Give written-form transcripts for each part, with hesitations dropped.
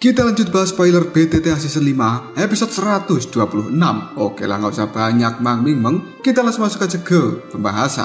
Kita lanjut bahas spoiler BTTA Season 5 episode 126. Oke lah, nggak usah banyak meng, kita langsung masuk aja ke pembahasan.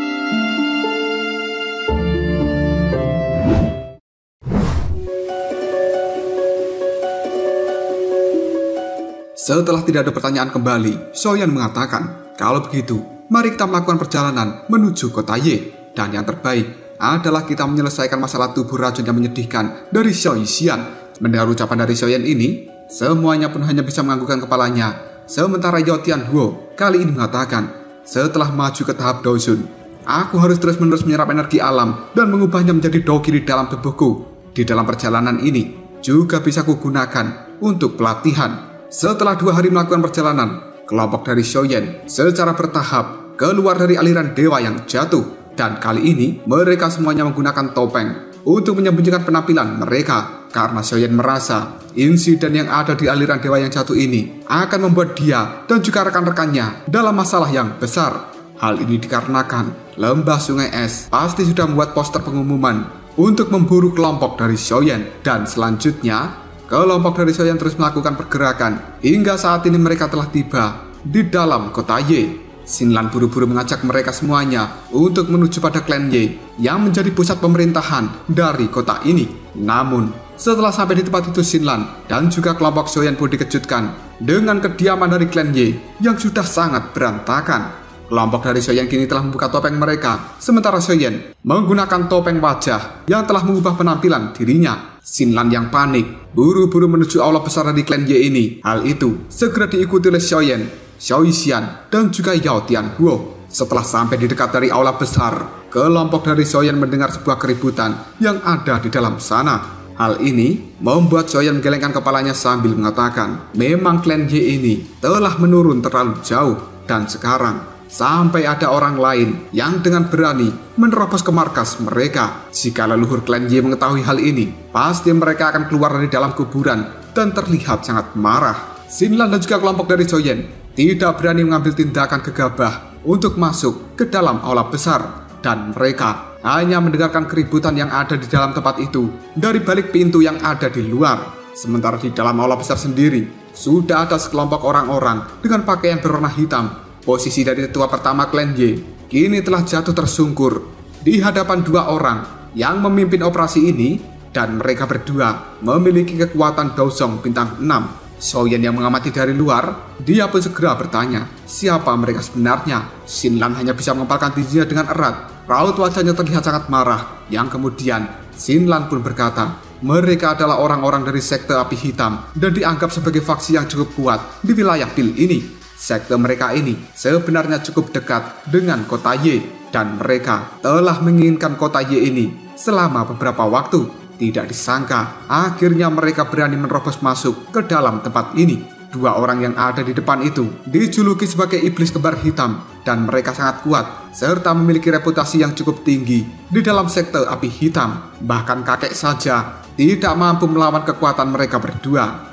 Setelah tidak ada pertanyaan kembali, Soyan mengatakan, kalau begitu, mari kita melakukan perjalanan menuju kota Y. Dan yang terbaik adalah kita menyelesaikan masalah tubuh racun yang menyedihkan dari Xiao Xian. Mendengar ucapan dari Soyan ini, semuanya pun hanya bisa menganggukkan kepalanya. Sementara Yao Tianhuo kali ini mengatakan, setelah maju ke tahap Doujun, aku harus terus-menerus menyerap energi alam dan mengubahnya menjadi Dou Qi di dalam tubuhku. Di dalam perjalanan ini, juga bisa kugunakan untuk pelatihan. Setelah 2 hari melakukan perjalanan, kelompok dari Soyan secara bertahap keluar dari aliran dewa yang jatuh. Dan kali ini, mereka semuanya menggunakan topeng untuk menyembunyikan penampilan mereka. Karena Soyan merasa insiden yang ada di aliran dewa yang jatuh ini akan membuat dia dan juga rekan-rekannya dalam masalah yang besar. Hal ini dikarenakan lembah sungai es pasti sudah membuat poster pengumuman untuk memburu kelompok dari Soyan. Dan selanjutnya, kelompok dari Soyan terus melakukan pergerakan hingga saat ini mereka telah tiba di dalam kota Y. Xinlan buru-buru mengajak mereka semuanya untuk menuju pada klan Y yang menjadi pusat pemerintahan dari kota ini. Namun, setelah sampai di tempat itu, Xinlan dan juga kelompok Soyan pun dikejutkan dengan kediaman dari klan Y yang sudah sangat berantakan. Kelompok dari Soyan kini telah membuka topeng mereka, sementara Soyan menggunakan topeng wajah yang telah mengubah penampilan dirinya. Xinlan yang panik buru-buru menuju aula besar dari klan Y ini. Hal itu segera diikuti oleh Soyan, Xiao Xian, dan juga Yao Tianhuo. Setelah sampai di dekat dari aula besar, kelompok dari Soyan mendengar sebuah keributan yang ada di dalam sana. Hal ini membuat Soyan menggelengkan kepalanya sambil mengatakan, memang klan Y ini telah menurun terlalu jauh. Dan sekarang, sampai ada orang lain yang dengan berani menerobos ke markas mereka. Jika leluhur klan Y mengetahui hal ini, pasti mereka akan keluar dari dalam kuburan dan terlihat sangat marah. Xinlan dan juga kelompok dari Soyan tidak berani mengambil tindakan gegabah untuk masuk ke dalam aula besar. Dan mereka hanya mendengarkan keributan yang ada di dalam tempat itu dari balik pintu yang ada di luar. Sementara di dalam aula besar sendiri, sudah ada sekelompok orang-orang dengan pakaian berwarna hitam. Posisi dari tetua pertama klan Y kini telah jatuh tersungkur di hadapan 2 orang yang memimpin operasi ini. Dan mereka berdua memiliki kekuatan Douzong bintang 6. Soyan yang mengamati dari luar, dia pun segera bertanya, siapa mereka sebenarnya? Xinlan hanya bisa mengepalkan tinjunya dengan erat. Raut wajahnya terlihat sangat marah. Yang kemudian, Xinlan pun berkata, mereka adalah orang-orang dari sekte api hitam dan dianggap sebagai faksi yang cukup kuat di wilayah Pil ini. Sekte mereka ini sebenarnya cukup dekat dengan kota Y, dan mereka telah menginginkan kota Y ini selama beberapa waktu. Tidak disangka, akhirnya mereka berani menerobos masuk ke dalam tempat ini. 2 orang yang ada di depan itu dijuluki sebagai iblis kembar hitam, dan mereka sangat kuat serta memiliki reputasi yang cukup tinggi di dalam sekte api hitam. Bahkan kakek saja tidak mampu melawan kekuatan mereka berdua.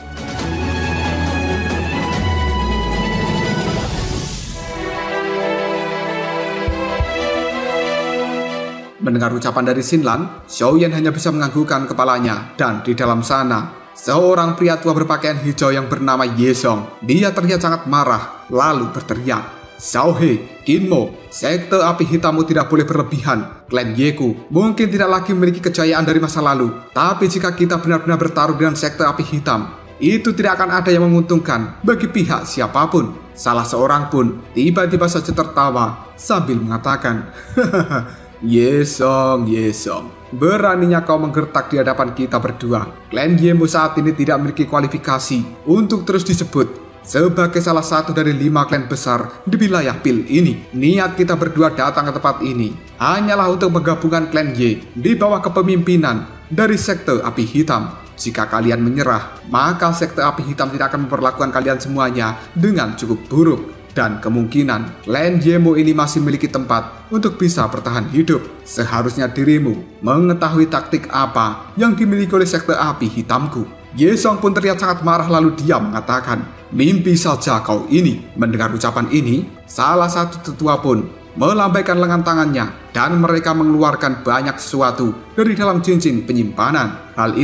Mendengar ucapan dari Xinlan, Soyan hanya bisa menganggukkan kepalanya. Dan di dalam sana, seorang pria tua berpakaian hijau yang bernama Yesong. Dia terlihat sangat marah, lalu berteriak, Xiaohe, Kinmo, sekte api hitammu tidak boleh berlebihan. Klan Yeku mungkin tidak lagi memiliki kejayaan dari masa lalu, tapi jika kita benar-benar bertaruh dengan sekte api hitam, itu tidak akan ada yang menguntungkan bagi pihak siapapun. Salah seorang pun tiba-tiba saja tertawa sambil mengatakan, Yesong, beraninya kau menggertak di hadapan kita berdua. Klan Yemu saat ini tidak memiliki kualifikasi untuk terus disebut sebagai salah satu dari 5 klan besar di wilayah Pil ini. Niat kita berdua datang ke tempat ini hanyalah untuk menggabungkan klan Y di bawah kepemimpinan dari sekte api hitam. Jika kalian menyerah, maka sekte api hitam tidak akan memperlakukan kalian semuanya dengan cukup buruk. Dan kemungkinan klan Yemu ini masih memiliki tempat untuk bisa bertahan hidup. Seharusnya dirimu mengetahui taktik apa yang dimiliki oleh sekte api hitamku. Yesong pun terlihat sangat marah lalu dia mengatakan, mimpi saja kau ini. Mendengar ucapan ini, salah satu tetua pun melambaikan lengan tangannya dan mereka mengeluarkan banyak sesuatu dari dalam cincin penyimpanan. Hal itu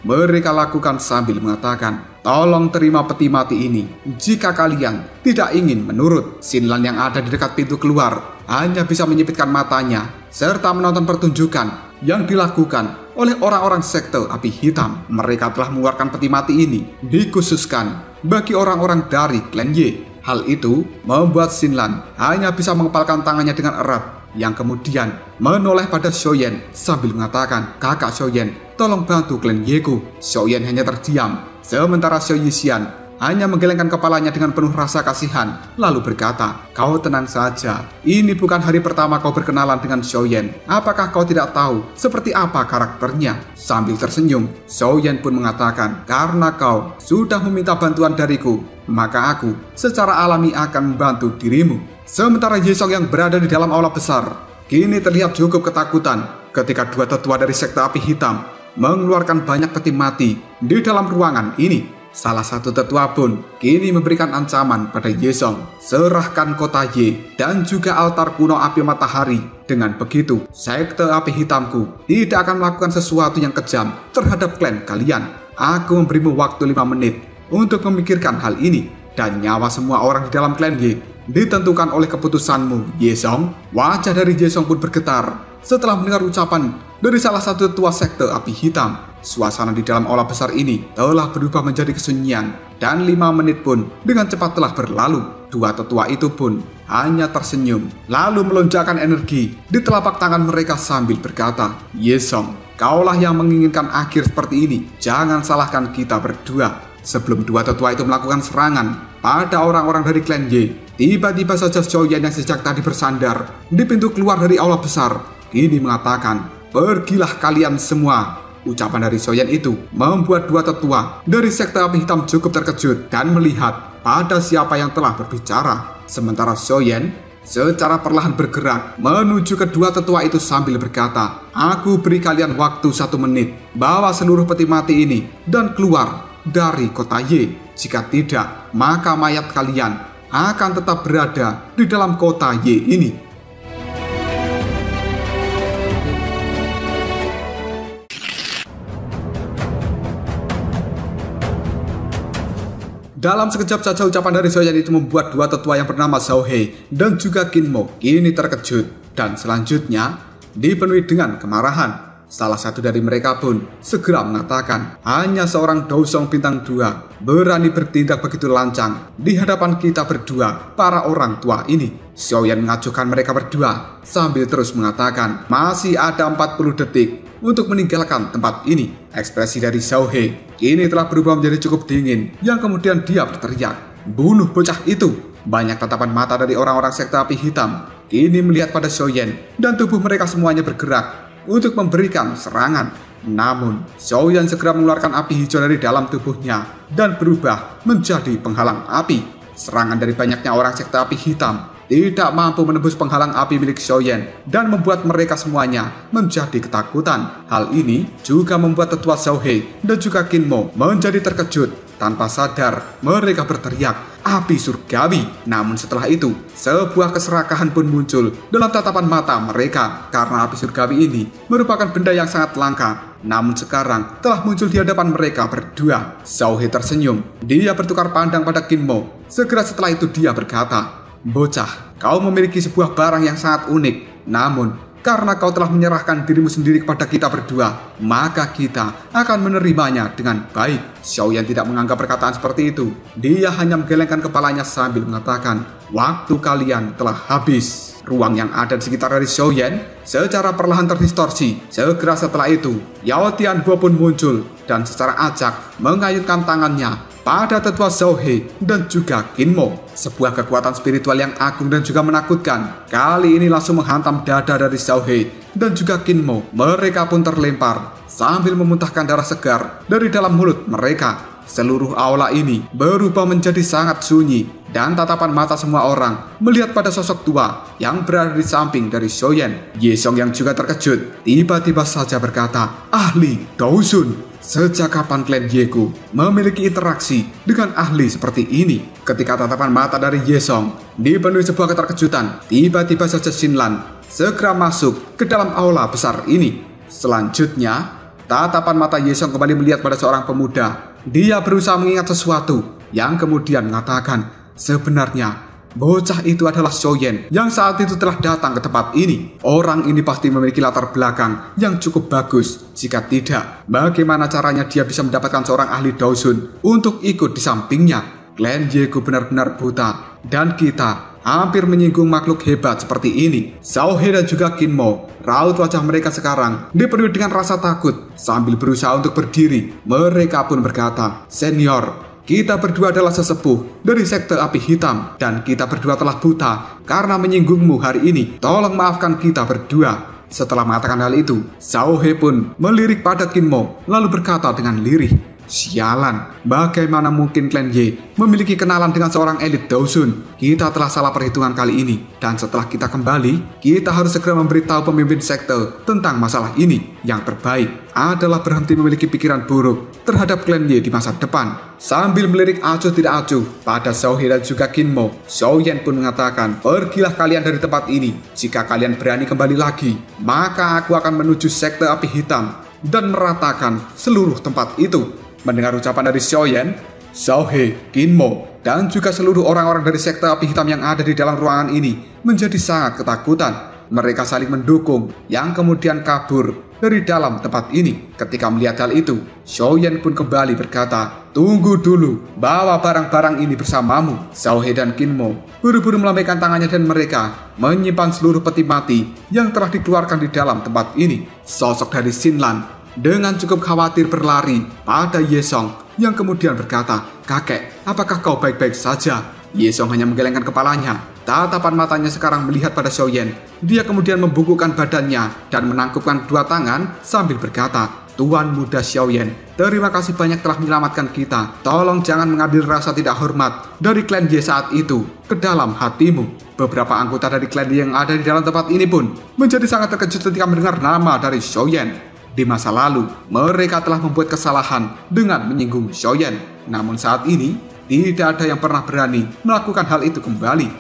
mereka lakukan sambil mengatakan, "Tolong terima peti mati ini jika kalian tidak ingin menurut." Xinlan yang ada di dekat pintu keluar hanya bisa menyipitkan matanya serta menonton pertunjukan yang dilakukan oleh orang-orang sekte api hitam. Mereka telah mengeluarkan peti mati ini dikhususkan bagi orang-orang dari klan Ye. Hal itu membuat Xinlan hanya bisa mengepalkan tangannya dengan erat, yang kemudian menoleh pada Xiaoyan sambil mengatakan, "Kakak Xiaoyan, tolong bantu klan Ye-ku." Xiaoyan hanya terdiam, sementara Xiao Yixian hanya menggelengkan kepalanya dengan penuh rasa kasihan, lalu berkata, "Kau tenang saja, ini bukan hari pertama kau berkenalan dengan Xiaoyan. Apakah kau tidak tahu seperti apa karakternya?" Sambil tersenyum, Xiaoyan pun mengatakan, "Karena kau sudah meminta bantuan dariku, maka aku secara alami akan membantu dirimu." Sementara Yesong yang berada di dalam aula besar kini terlihat cukup ketakutan ketika dua tetua dari sekte api hitam mengeluarkan banyak peti mati di dalam ruangan ini. Salah satu tetua pun kini memberikan ancaman pada Yesong, "Serahkan kota Ye dan juga altar kuno api matahari. Dengan begitu, sekte api hitamku tidak akan melakukan sesuatu yang kejam terhadap klan kalian. Aku memberimu waktu 5 menit untuk memikirkan hal ini, dan nyawa semua orang di dalam klan Ye ditentukan oleh keputusanmu, Yesong." Wajah dari Yesong pun bergetar setelah mendengar ucapan dari salah satu tetua sekte api hitam. Suasana di dalam aula besar ini telah berubah menjadi kesunyian, dan 5 menit pun dengan cepat telah berlalu. Dua tetua itu pun hanya tersenyum, lalu melonjakkan energi di telapak tangan mereka sambil berkata, "Yesong, kaulah yang menginginkan akhir seperti ini. Jangan salahkan kita berdua." Sebelum dua tetua itu melakukan serangan pada orang-orang dari klan Ye, tiba-tiba saja Xiaoyan yang sejak tadi bersandar di pintu keluar dari aula besar kini mengatakan, "Pergilah kalian semua." Ucapan dari Xiaoyan itu membuat dua tetua dari sekte api hitam cukup terkejut dan melihat pada siapa yang telah berbicara. Sementara Xiaoyan secara perlahan bergerak menuju kedua tetua itu sambil berkata, "Aku beri kalian waktu 1 menit. Bawa seluruh peti mati ini dan keluar dari kota Ye. Jika tidak, maka mayat kalian akan tetap berada di dalam kota Ye ini." Dalam sekejap saja ucapan dari Xiaoyan itu membuat dua tetua yang bernama Zhao He dan juga Qin Mo kini terkejut, dan selanjutnya dipenuhi dengan kemarahan. Salah satu dari mereka pun segera mengatakan, "Hanya seorang Dousong bintang 2 berani bertindak begitu lancang di hadapan kita berdua, para orang tua ini." Xiaoyan mengajukan mereka berdua sambil terus mengatakan, "Masih ada 40 detik untuk meninggalkan tempat ini." Ekspresi dari Zhao He kini telah berubah menjadi cukup dingin, yang kemudian dia berteriak, "Bunuh bocah itu!" Banyak tatapan mata dari orang-orang sekte api hitam kini melihat pada Xiaoyan, dan tubuh mereka semuanya bergerak untuk memberikan serangan. Namun, Xiaoyan segera mengeluarkan api hijau dari dalam tubuhnya dan berubah menjadi penghalang api. Serangan dari banyaknya orang sekte api hitam tidak mampu menembus penghalang api milik Xiaoyan dan membuat mereka semuanya menjadi ketakutan. Hal ini juga membuat tetua Zhao He dan juga Qin Mo menjadi terkejut. Tanpa sadar, mereka berteriak, "Api surgawi!" Namun setelah itu, sebuah keserakahan pun muncul dalam tatapan mata mereka, karena api surgawi ini merupakan benda yang sangat langka. Namun sekarang telah muncul di hadapan mereka berdua. Zhao He tersenyum. Dia bertukar pandang pada Qin Mo. Segera setelah itu dia berkata, "Bocah, kau memiliki sebuah barang yang sangat unik. Namun, karena kau telah menyerahkan dirimu sendiri kepada kita berdua, maka kita akan menerimanya dengan baik." Xiaoyan tidak menganggap perkataan seperti itu. Dia hanya menggelengkan kepalanya sambil mengatakan, "Waktu kalian telah habis." Ruang yang ada di sekitar dari Xiaoyan secara perlahan terdistorsi. Segera setelah itu, Yao Tianhuo pun muncul dan secara acak mengayunkan tangannya pada tetua Zhao He dan juga Qin Mo. Sebuah kekuatan spiritual yang agung dan juga menakutkan kali ini langsung menghantam dada dari Zhao He dan juga Qin Mo. Mereka pun terlempar sambil memuntahkan darah segar dari dalam mulut mereka. Seluruh aula ini berubah menjadi sangat sunyi, dan tatapan mata semua orang melihat pada sosok tua yang berada di samping dari Xiaoyan. Yesong yang juga terkejut tiba-tiba saja berkata, "Ahli Dousun, sejak kapan klan Ye-ku memiliki interaksi dengan ahli seperti ini?" Ketika tatapan mata dari Yesong dipenuhi sebuah keterkejutan, tiba-tiba saja Xinlan segera masuk ke dalam aula besar ini. Selanjutnya, tatapan mata Yesong kembali melihat pada seorang pemuda. Dia berusaha mengingat sesuatu yang kemudian mengatakan, sebenarnya bocah itu adalah Xiaoyan yang saat itu telah datang ke tempat ini. Orang ini pasti memiliki latar belakang yang cukup bagus. Jika tidak, bagaimana caranya dia bisa mendapatkan seorang ahli Daosun untuk ikut di sampingnya? Klan Yego benar-benar buta, dan kita hampir menyinggung makhluk hebat seperti ini. Xiaohe dan juga Qin Mo, raut wajah mereka sekarang dipenuhi dengan rasa takut. Sambil berusaha untuk berdiri, mereka pun berkata, "Senior, kita berdua adalah sesepuh dari sekte api hitam, dan kita berdua telah buta karena menyinggungmu hari ini. Tolong maafkan kita berdua." Setelah mengatakan hal itu, Xiaohe pun melirik pada Qin Mo, lalu berkata dengan lirih, "Sialan, bagaimana mungkin Klan Ye memiliki kenalan dengan seorang elit Daosun? Kita telah salah perhitungan kali ini, dan setelah kita kembali, kita harus segera memberitahu pemimpin sekte tentang masalah ini. Yang terbaik adalah berhenti memiliki pikiran buruk terhadap Klan Ye di masa depan." Sambil melirik acuh tidak acuh pada Xiaohe dan juga Qin Mo, Xiaoyan pun mengatakan, "Pergilah kalian dari tempat ini. Jika kalian berani kembali lagi, maka aku akan menuju sekte api hitam dan meratakan seluruh tempat itu." Mendengar ucapan dari Xiaoyan, Xiaohe, Qin Mo, dan juga seluruh orang-orang dari sekte api hitam yang ada di dalam ruangan ini menjadi sangat ketakutan. Mereka saling mendukung, yang kemudian kabur dari dalam tempat ini. Ketika melihat hal itu, Xiaoyan pun kembali berkata, "Tunggu dulu, bawa barang-barang ini bersamamu." Xiaohe dan Qin Mo buru-buru melambaikan tangannya dan mereka menyimpan seluruh peti mati yang telah dikeluarkan di dalam tempat ini. Sosok dari Xinlan dengan cukup khawatir berlari pada Yesong yang kemudian berkata, "Kakek, apakah kau baik-baik saja?" Yesong hanya menggelengkan kepalanya. Tatapan matanya sekarang melihat pada Xiaoyan. Dia kemudian membungkukkan badannya dan menangkupkan dua tangan sambil berkata, "Tuan muda Xiaoyan, terima kasih banyak telah menyelamatkan kita. Tolong jangan mengambil rasa tidak hormat dari Klan Ye saat itu ke dalam hatimu." Beberapa anggota dari Klan Ye yang ada di dalam tempat ini pun menjadi sangat terkejut ketika mendengar nama dari Xiaoyan. Di masa lalu, mereka telah membuat kesalahan dengan menyinggung Xiaoyan. Namun saat ini, tidak ada yang pernah berani melakukan hal itu kembali.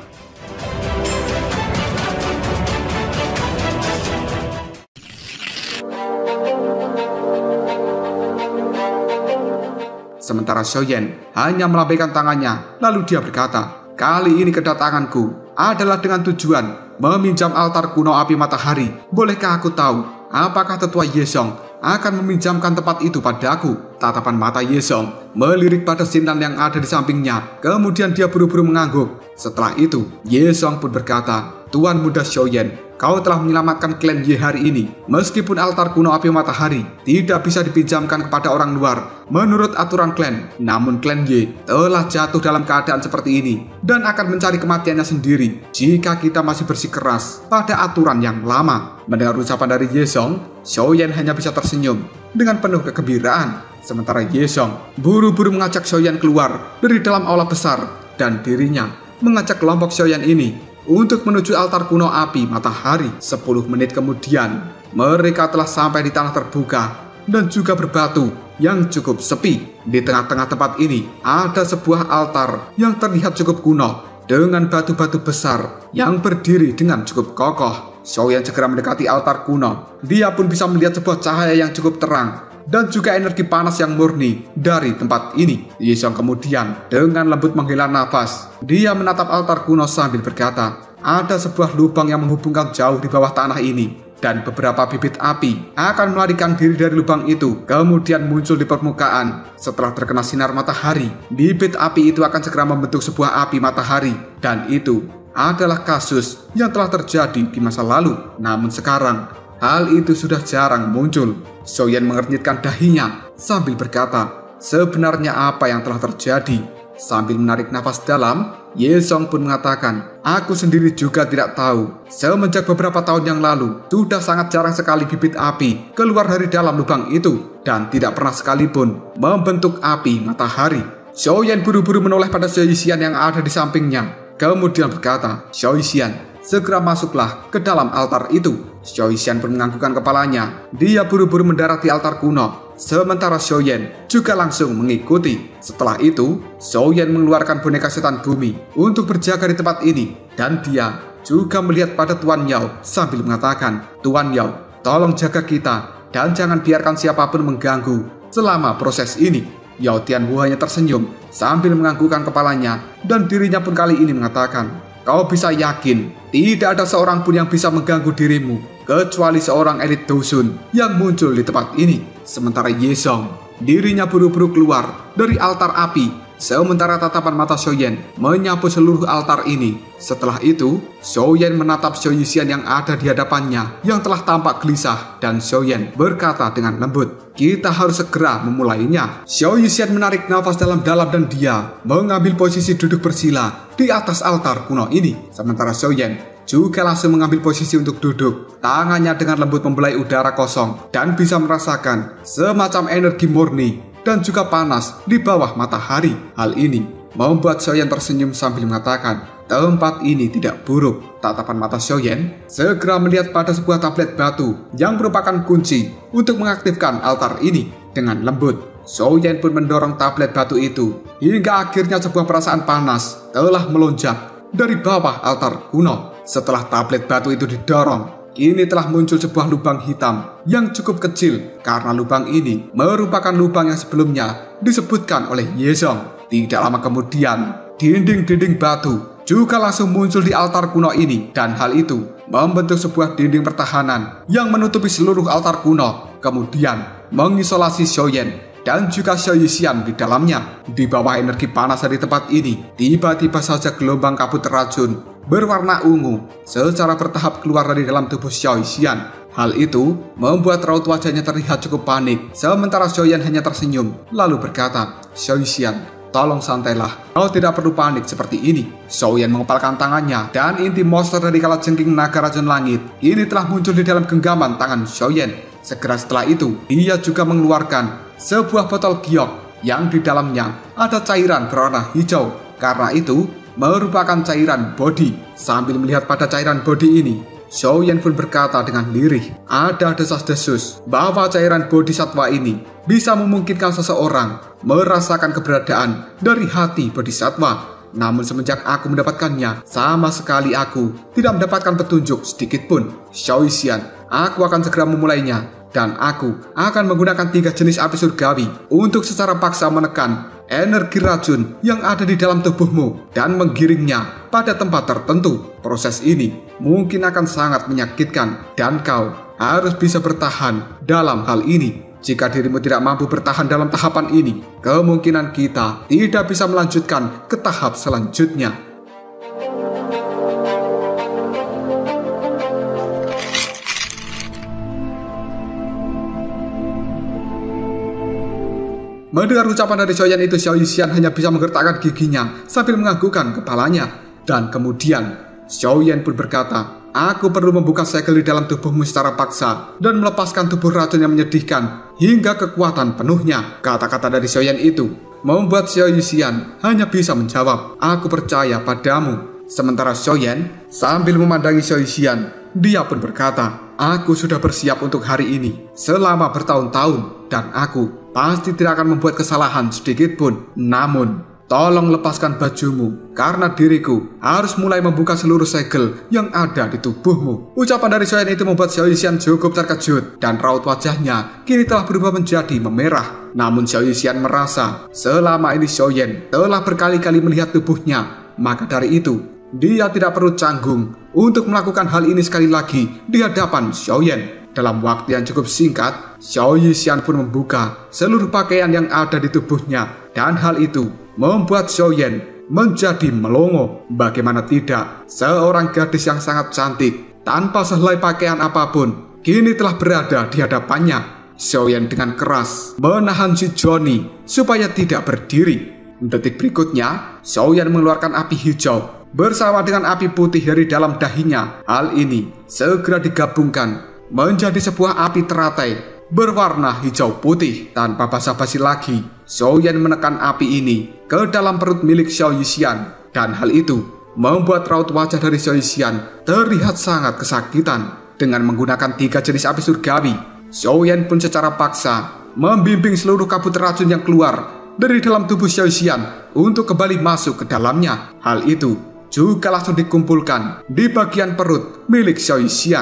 Sementara Xiaoyan hanya melambaikan tangannya, lalu dia berkata, "Kali ini kedatanganku adalah dengan tujuan meminjam altar kuno api matahari. Bolehkah aku tahu apakah tetua Yesong akan meminjamkan tempat itu padaku?" Tatapan mata Yesong melirik pada Xinlan yang ada di sampingnya. Kemudian dia buru-buru mengangguk. Setelah itu, Yesong pun berkata, "Tuan muda Xiaoyan, kau telah menyelamatkan Klan Ye hari ini. Meskipun altar kuno api matahari tidak bisa dipinjamkan kepada orang luar menurut aturan klan, namun Klan Ye telah jatuh dalam keadaan seperti ini dan akan mencari kematiannya sendiri jika kita masih bersikeras pada aturan yang lama." Mendengar ucapan dari Yesong, Xiaoyan hanya bisa tersenyum dengan penuh kegembiraan. Sementara Yesong buru-buru mengajak Xiaoyan keluar dari dalam aula besar, dan dirinya mengajak kelompok Xiaoyan ini untuk menuju altar kuno api matahari. 10 menit kemudian, mereka telah sampai di tanah terbuka dan juga berbatu yang cukup sepi. Di tengah-tengah tempat ini ada sebuah altar yang terlihat cukup kuno dengan batu-batu besar yang berdiri dengan cukup kokoh. Xiaoyan segera mendekati altar kuno. Dia pun bisa melihat sebuah cahaya yang cukup terang dan juga energi panas yang murni dari tempat ini. Yesong kemudian dengan lembut menghela nafas. Dia menatap altar kuno sambil berkata, "Ada sebuah lubang yang menghubungkan jauh di bawah tanah ini, dan beberapa bibit api akan melarikan diri dari lubang itu, kemudian muncul di permukaan. Setelah terkena sinar matahari, bibit api itu akan segera membentuk sebuah api matahari, dan itu adalah kasus yang telah terjadi di masa lalu. Namun sekarang, hal itu sudah jarang muncul." Xiaoyan mengernyitkan dahinya sambil berkata, "Sebenarnya apa yang telah terjadi?" Sambil menarik nafas dalam, Yesong pun mengatakan, "Aku sendiri juga tidak tahu. Semenjak beberapa tahun yang lalu, sudah sangat jarang sekali bibit api keluar dari dalam lubang itu, dan tidak pernah sekalipun membentuk api matahari." Xiaoyan buru-buru menoleh pada Xiaoxian yang ada di sampingnya. Kemudian berkata, "Xiaoxian, segera masuklah ke dalam altar itu." Xiaoxian pun menganggukkan kepalanya. Dia buru-buru mendarat di altar kuno. Sementara Xiaoyan juga langsung mengikuti. Setelah itu, Xiaoyan mengeluarkan boneka setan bumi untuk berjaga di tempat ini. Dan dia juga melihat pada Tuan Yao sambil mengatakan, "Tuan Yao, tolong jaga kita dan jangan biarkan siapapun mengganggu selama proses ini. Yao Tianwu hanya tersenyum sambil menganggukkan kepalanya dan dirinya pun kali ini mengatakan, kau bisa yakin tidak ada seorang pun yang bisa mengganggu dirimu kecuali seorang elit dusun yang muncul di tempat ini. Sementara Ye Zong, dirinya buru-buru keluar dari altar api. Sementara tatapan mata Xiaoyan menyapu seluruh altar ini. Setelah itu, Xiaoyan menatap Xiao Yixian yang ada di hadapannya yang telah tampak gelisah, dan Xiaoyan berkata dengan lembut, kita harus segera memulainya. Xiao Yixian menarik nafas dalam-dalam dan dia mengambil posisi duduk bersila di atas altar kuno ini. Sementara Xiaoyan juga langsung mengambil posisi untuk duduk. Tangannya dengan lembut membelai udara kosong dan bisa merasakan semacam energi murni dan juga panas di bawah matahari. Hal ini membuat Xiaoyan tersenyum sambil mengatakan, tempat ini tidak buruk. Tatapan mata Xiaoyan segera melihat pada sebuah tablet batu yang merupakan kunci untuk mengaktifkan altar ini. Dengan lembut, Xiaoyan pun mendorong tablet batu itu hingga akhirnya sebuah perasaan panas telah melonjak dari bawah altar kuno. Setelah tablet batu itu didorong, kini telah muncul sebuah lubang hitam yang cukup kecil karena lubang ini merupakan lubang yang sebelumnya disebutkan oleh Ye Zong. Tidak lama kemudian, dinding-dinding batu juga langsung muncul di altar kuno ini, dan hal itu membentuk sebuah dinding pertahanan yang menutupi seluruh altar kuno, kemudian mengisolasi Xiaoyan dan juga Xiao Yixian di dalamnya. Di bawah energi panas dari tempat ini, tiba-tiba saja gelombang kabut racun berwarna ungu secara bertahap keluar dari dalam tubuh Xiao Yixian. Hal itu membuat raut wajahnya terlihat cukup panik, sementara Xiaoyan hanya tersenyum lalu berkata, Xiao Yixian, tolong santailah, kau tidak perlu panik seperti ini. Xiaoyan mengepalkan tangannya dan inti monster dari kalajengking naga racun langit kini telah muncul di dalam genggaman tangan Xiaoyan. Segera setelah itu, dia juga mengeluarkan sebuah botol giok yang di dalamnya ada cairan berwarna hijau. Karena itu merupakan cairan bodi. Sambil melihat pada cairan bodi ini, Xiaoyan pun berkata dengan lirih, ada desas-desus bahwa cairan bodi satwa ini bisa memungkinkan seseorang merasakan keberadaan dari hati bodhisatwa. Namun semenjak aku mendapatkannya, sama sekali aku tidak mendapatkan petunjuk sedikit pun. Xiao Yixian, aku akan segera memulainya, dan aku akan menggunakan 3 jenis api surgawi untuk secara paksa menekan energi racun yang ada di dalam tubuhmu dan menggiringnya pada tempat tertentu. Proses ini mungkin akan sangat menyakitkan dan kau harus bisa bertahan dalam hal ini. Jika dirimu tidak mampu bertahan dalam tahapan ini, kemungkinan kita tidak bisa melanjutkan ke tahap selanjutnya. Mendengar ucapan dari Xiaoyan itu, Xiao Yixian hanya bisa menggertakkan giginya sambil menganggukkan kepalanya. Dan kemudian Xiaoyan pun berkata, aku perlu membuka segel di dalam tubuhmu secara paksa dan melepaskan tubuh racun yang menyedihkan hingga kekuatan penuhnya. Kata-kata dari Xiaoyan itu membuat Xiao Yixian hanya bisa menjawab, aku percaya padamu. Sementara Xiaoyan sambil memandangi Xiao Yixian, dia pun berkata, aku sudah bersiap untuk hari ini selama bertahun-tahun dan aku pasti tidak akan membuat kesalahan sedikit pun. Namun, tolong lepaskan bajumu karena diriku harus mulai membuka seluruh segel yang ada di tubuhmu. Ucapan dari Xiaoyan itu membuat Xiao Yixian cukup terkejut dan raut wajahnya kini telah berubah menjadi memerah. Namun Xiao Yixian merasa selama ini Xiaoyan telah berkali-kali melihat tubuhnya, maka dari itu dia tidak perlu canggung untuk melakukan hal ini sekali lagi di hadapan Xiaoyan. Dalam waktu yang cukup singkat, Xiao Yixian pun membuka seluruh pakaian yang ada di tubuhnya, dan hal itu membuat Xiaoyan menjadi melongo. Bagaimana tidak, seorang gadis yang sangat cantik tanpa sehelai pakaian apapun kini telah berada di hadapannya. Xiaoyan dengan keras menahan si Johnny supaya tidak berdiri. Detik berikutnya, Xiaoyan mengeluarkan api hijau bersama dengan api putih dari dalam dahinya. Hal ini segera digabungkan menjadi sebuah api teratai berwarna hijau putih. Tanpa basa-basi lagi, Xiaoyan menekan api ini ke dalam perut milik Xiao Yixian, dan hal itu membuat raut wajah dari Xiao Yixian terlihat sangat kesakitan. Dengan menggunakan 3 jenis api surgawi, Xiaoyan pun secara paksa membimbing seluruh kabut racun yang keluar dari dalam tubuh Xiao Yixian untuk kembali masuk ke dalamnya. Hal itu juga langsung dikumpulkan di bagian perut milik Xiao Yixian.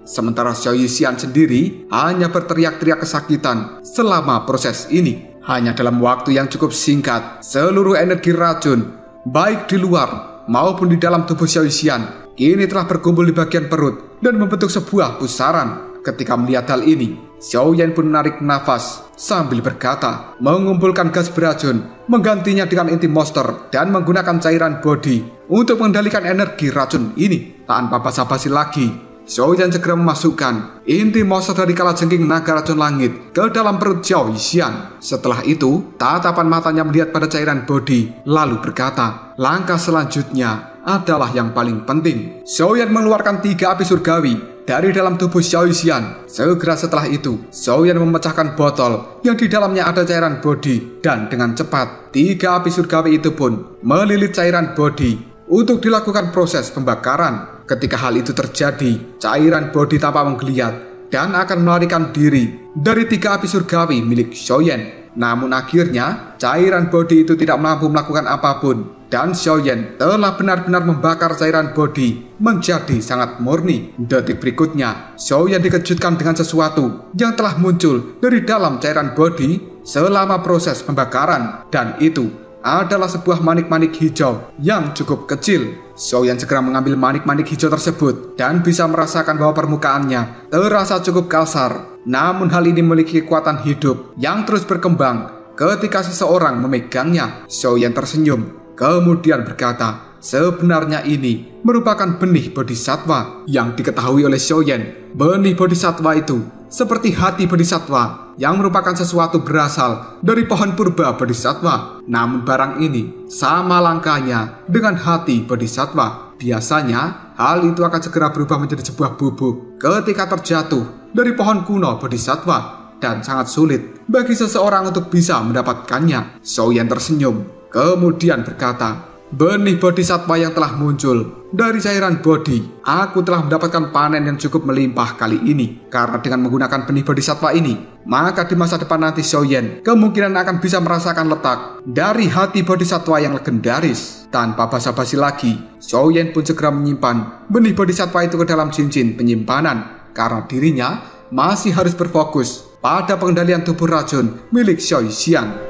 Sementara Xiao Yixian sendiri hanya berteriak-teriak kesakitan selama proses ini. Hanya dalam waktu yang cukup singkat, seluruh energi racun, baik di luar maupun di dalam tubuh Xiao Yixian, kini telah berkumpul di bagian perut dan membentuk sebuah pusaran. Ketika melihat hal ini, Xiao Yan pun menarik nafas sambil berkata, mengumpulkan gas beracun, menggantinya dengan inti monster dan menggunakan cairan body untuk mengendalikan energi racun ini. Tanpa basa-basi lagi, Xiao Yan segera memasukkan inti monster dari kalajengking naga racun langit ke dalam perut Xiao Yixian. Setelah itu, tatapan matanya melihat pada cairan body, lalu berkata, langkah selanjutnya adalah yang paling penting. Xiao Yan mengeluarkan 3 api surgawi dari dalam tubuh Xiao Yixian. Segera setelah itu, Xiao Yan memecahkan botol yang di dalamnya ada cairan body, dan dengan cepat 3 api surgawi itu pun melilit cairan body untuk dilakukan proses pembakaran. Ketika hal itu terjadi, cairan body tampak menggeliat dan akan melarikan diri dari 3 api surgawi milik Xiao Yan. Namun akhirnya, cairan body itu tidak mampu melakukan apapun, dan Xiao Yan telah benar-benar membakar cairan body menjadi sangat murni. Detik berikutnya, Xiao Yan dikejutkan dengan sesuatu yang telah muncul dari dalam cairan body selama proses pembakaran, dan itu adalah sebuah manik-manik hijau yang cukup kecil. Xiao Yan segera mengambil manik-manik hijau tersebut dan bisa merasakan bahwa permukaannya terasa cukup kasar. Namun hal ini memiliki kekuatan hidup yang terus berkembang ketika seseorang memegangnya. Xiao Yan tersenyum, kemudian berkata, sebenarnya ini merupakan benih bodhisatwa. Yang diketahui oleh Xiao Yan, benih bodhisatwa itu seperti hati bodhisatwa yang merupakan sesuatu berasal dari pohon purba bodhisatwa. Namun barang ini sama langkahnya dengan hati bodhisatwa. Biasanya hal itu akan segera berubah menjadi sebuah bubuk ketika terjatuh dari pohon kuno bodhisatwa, dan sangat sulit bagi seseorang untuk bisa mendapatkannya. Xiao Yan tersenyum, kemudian berkata, benih bodhisatwa yang telah muncul dari cairan body, aku telah mendapatkan panen yang cukup melimpah kali ini. Karena dengan menggunakan benih bodhisatwa ini, maka di masa depan nanti Xiao Yan kemungkinan akan bisa merasakan letak dari hati bodhisatwa yang legendaris. Tanpa basa-basi lagi, Xiao Yan pun segera menyimpan benih bodhisatwa itu ke dalam cincin penyimpanan, karena dirinya masih harus berfokus pada pengendalian tubuh racun milik Xiao Yixian.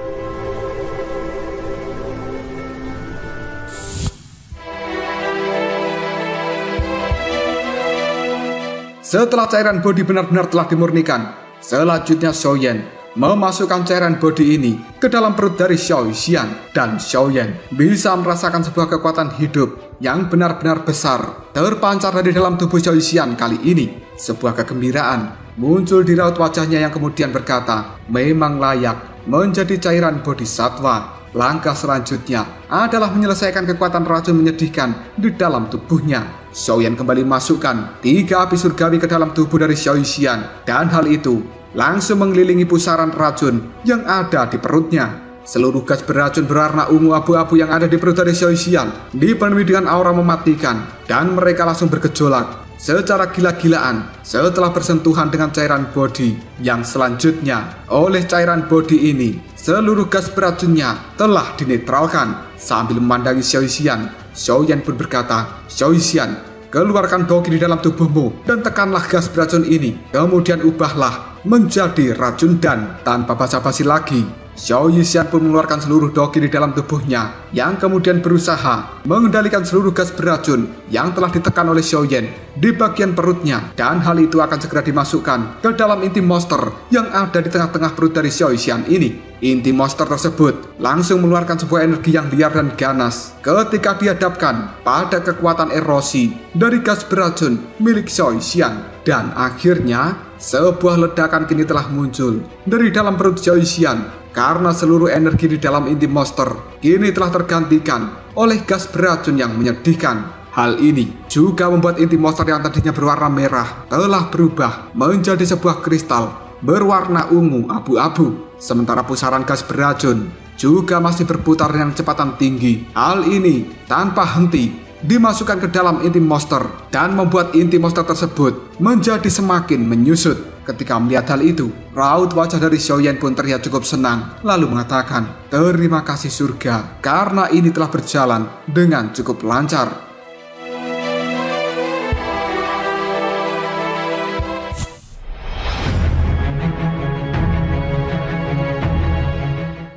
Setelah cairan body benar-benar telah dimurnikan, selanjutnya Xiao Yan memasukkan cairan body ini ke dalam perut dari Xiao Yixian, dan Xiao Yan bisa merasakan sebuah kekuatan hidup yang benar-benar besar terpancar dari dalam tubuh Xiao Yixian kali ini. Sebuah kegembiraan muncul di raut wajahnya yang kemudian berkata, memang layak menjadi cairan bodhisatwa. Langkah selanjutnya adalah menyelesaikan kekuatan racun menyedihkan di dalam tubuhnya. Xiao Yan kembali masukkan 3 api surgawi ke dalam tubuh dari Xiao Yixian, dan hal itu langsung mengelilingi pusaran racun yang ada di perutnya. Seluruh gas beracun berwarna ungu abu-abu yang ada di perut dari Xiao Yixian dipenuhi dengan aura mematikan, dan mereka langsung bergejolak secara gila-gilaan setelah bersentuhan dengan cairan body. Yang selanjutnya, oleh cairan body ini, seluruh gas beracunnya telah dinetralkan. Sambil memandangi Xiao Yixian, Xiao Yan pun berkata, Xiao Yixian, keluarkan doki di dalam tubuhmu dan tekanlah gas beracun ini, kemudian ubahlah menjadi racun. Dan tanpa basa-basi lagi, Xiao Yixian pun mengeluarkan seluruh doki di dalam tubuhnya, yang kemudian berusaha mengendalikan seluruh gas beracun yang telah ditekan oleh Xiao Yan di bagian perutnya, dan hal itu akan segera dimasukkan ke dalam inti monster yang ada di tengah-tengah perut dari Xiao Yixian ini. Inti monster tersebut langsung mengeluarkan sebuah energi yang liar dan ganas ketika dihadapkan pada kekuatan erosi dari gas beracun milik Xiao Yixian. Dan akhirnya, sebuah ledakan kini telah muncul dari dalam perut Xiao Yixian, karena seluruh energi di dalam inti monster kini telah tergantikan oleh gas beracun yang menyedihkan. Hal ini juga membuat inti monster yang tadinya berwarna merah telah berubah menjadi sebuah kristal berwarna ungu abu-abu. Sementara pusaran gas beracun juga masih berputar dengan kecepatan tinggi. Hal ini tanpa henti dimasukkan ke dalam inti monster dan membuat inti monster tersebut menjadi semakin menyusut. Ketika melihat hal itu, raut wajah dari Xiao Yan pun terlihat cukup senang, lalu mengatakan, terima kasih surga, karena ini telah berjalan dengan cukup lancar.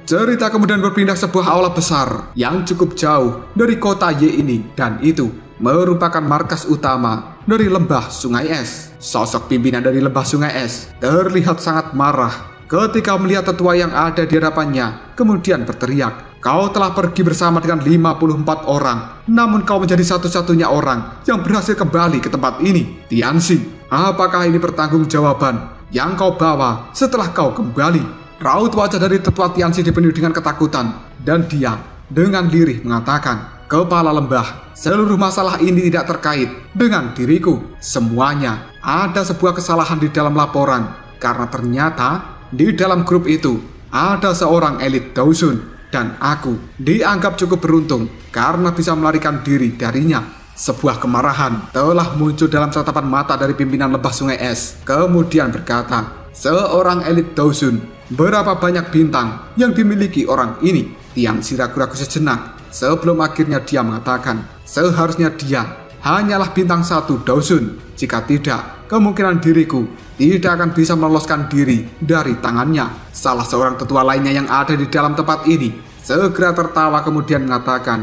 Cerita kemudian berpindah sebuah aula besar yang cukup jauh dari kota Y ini, dan itu merupakan markas utama dari lembah Sungai Es. Sosok pimpinan dari lembah Sungai Es terlihat sangat marah ketika melihat tetua yang ada di hadapannya, kemudian berteriak, "Kau telah pergi bersama dengan 54 orang, namun kau menjadi satu-satunya orang yang berhasil kembali ke tempat ini. Tianxi, apakah ini pertanggungjawaban yang kau bawa setelah kau kembali?" Raut wajah dari tetua Tianxi dipenuhi dengan ketakutan, dan dia dengan lirih mengatakan, "Kepala lembah, seluruh masalah ini tidak terkait dengan diriku. Semuanya ada sebuah kesalahan di dalam laporan, karena ternyata di dalam grup itu ada seorang elit Daosun, dan aku dianggap cukup beruntung karena bisa melarikan diri darinya." Sebuah kemarahan telah muncul dalam tatapan mata dari pimpinan lembah Sungai Es, kemudian berkata, "Seorang elit Daosun, berapa banyak bintang yang dimiliki orang ini?" Tianxi ragu-ragu sejenak sebelum akhirnya dia mengatakan, "Seharusnya dia hanyalah bintang 1 Daosun. Jika tidak, kemungkinan diriku tidak akan bisa meloloskan diri dari tangannya." Salah seorang tetua lainnya yang ada di dalam tempat ini segera tertawa kemudian mengatakan,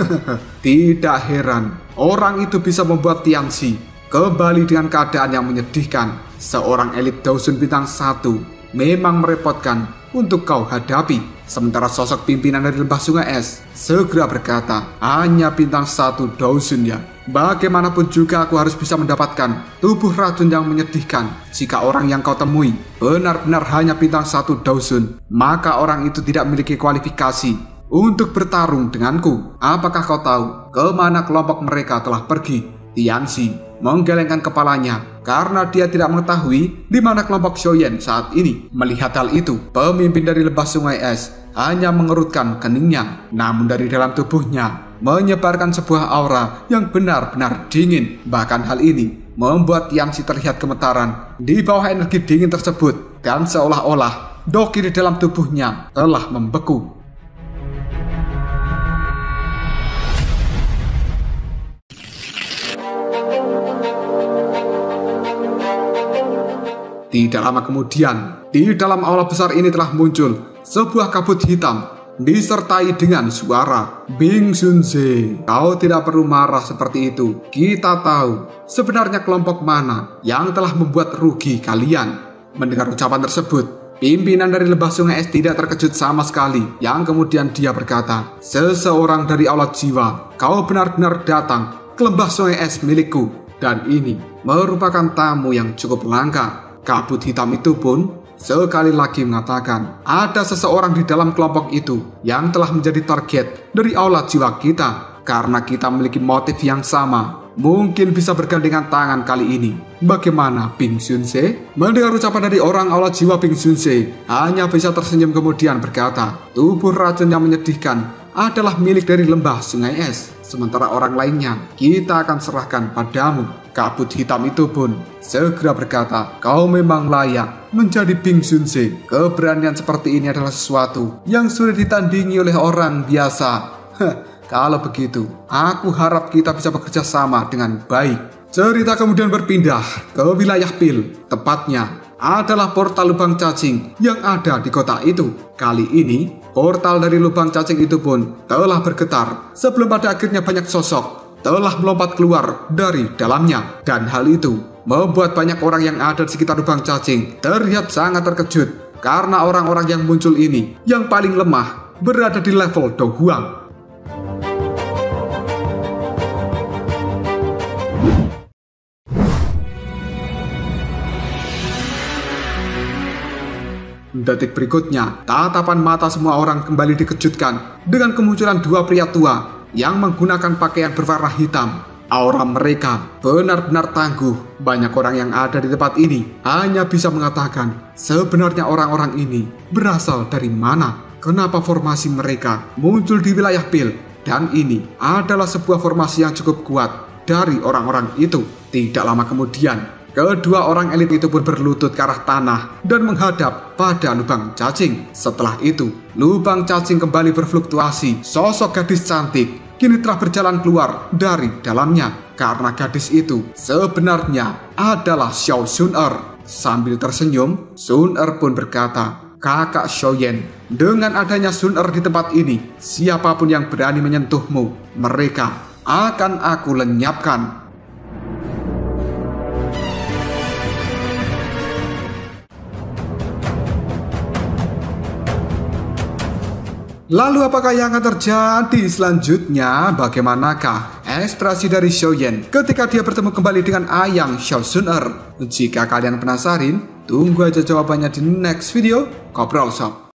"Tidak heran orang itu bisa membuat Tianxi kembali dengan keadaan yang menyedihkan. Seorang elit Daosun bintang 1 memang merepotkan untuk kau hadapi." Sementara sosok pimpinan dari lembah Sungai Es segera berkata, "Hanya bintang 1 Daosun ya. Bagaimanapun juga aku harus bisa mendapatkan tubuh racun yang menyedihkan. Jika orang yang kau temui benar-benar hanya bintang 1 Daosun, maka orang itu tidak memiliki kualifikasi untuk bertarung denganku. Apakah kau tahu kemana kelompok mereka telah pergi?" Tianxi menggelengkan kepalanya karena dia tidak mengetahui di mana kelompok Xiaoyan saat ini. Melihat hal itu, pemimpin dari lembah Sungai Es hanya mengerutkan keningnya, namun dari dalam tubuhnya menyebarkan sebuah aura yang benar-benar dingin. Bahkan hal ini membuat Tianxi terlihat gemetaran di bawah energi dingin tersebut, dan seolah-olah doki di dalam tubuhnya telah membeku. Tidak lama kemudian, di dalam aula besar ini telah muncul sebuah kabut hitam disertai dengan suara, "Bing Xunze, kau tidak perlu marah seperti itu. Kita tahu sebenarnya kelompok mana yang telah membuat rugi kalian." Mendengar ucapan tersebut, pimpinan dari lembah Sungai Es tidak terkejut sama sekali, yang kemudian dia berkata, "Seseorang dari aula jiwa, kau benar-benar datang ke lembah Sungai Es milikku, dan ini merupakan tamu yang cukup langka." Kabut hitam itu pun sekali lagi mengatakan, "Ada seseorang di dalam kelompok itu yang telah menjadi target dari aula jiwa kita. Karena kita memiliki motif yang sama, mungkin bisa bergandengan tangan kali ini. Bagaimana, Bing Xunze?" Mendengar ucapan dari orang aula jiwa, Bing Xunze hanya bisa tersenyum kemudian berkata, "Tubuh racun yang menyedihkan adalah milik dari lembah Sungai Es. Sementara orang lainnya kita akan serahkan padamu." Kabut hitam itu pun segera berkata, "Kau memang layak menjadi Bing Xunze. Keberanian seperti ini adalah sesuatu yang sulit ditandingi oleh orang biasa. Kalau begitu, aku harap kita bisa bekerja sama dengan baik." Cerita kemudian berpindah ke wilayah Pil. Tepatnya adalah portal lubang cacing yang ada di kota itu. Kali ini, portal dari lubang cacing itu pun telah bergetar sebelum pada akhirnya banyak sosok telah melompat keluar dari dalamnya. Dan hal itu membuat banyak orang yang ada di sekitar lubang cacing terlihat sangat terkejut, karena orang-orang yang muncul ini yang paling lemah berada di level Do Huang. Detik berikutnya, tatapan mata semua orang kembali dikejutkan dengan kemunculan dua pria tua yang menggunakan pakaian berwarna hitam. Aura mereka benar-benar tangguh. Banyak orang yang ada di tempat ini hanya bisa mengatakan, sebenarnya orang-orang ini berasal dari mana? Kenapa formasi mereka muncul di wilayah Pil? Dan ini adalah sebuah formasi yang cukup kuat dari orang-orang itu. Tidak lama kemudian, kedua orang elit itu pun berlutut ke arah tanah dan menghadap pada lubang cacing. Setelah itu, lubang cacing kembali berfluktuasi. Sosok gadis cantik kini telah berjalan keluar dari dalamnya, karena gadis itu sebenarnya adalah Xiao Sun Er. Sambil tersenyum, Sun Er pun berkata, "Kakak Xiaoyan, Dengan adanya Sun Er di tempat ini, siapapun yang berani menyentuhmu, mereka akan aku lenyapkan. Lalu apakah yang akan terjadi selanjutnya? Bagaimanakah ekspresi dari Xiaoyan ketika dia bertemu kembali dengan ayang Xiao Sun Er? Jika kalian penasaran, tunggu aja jawabannya di next video. Ngobrol Sob.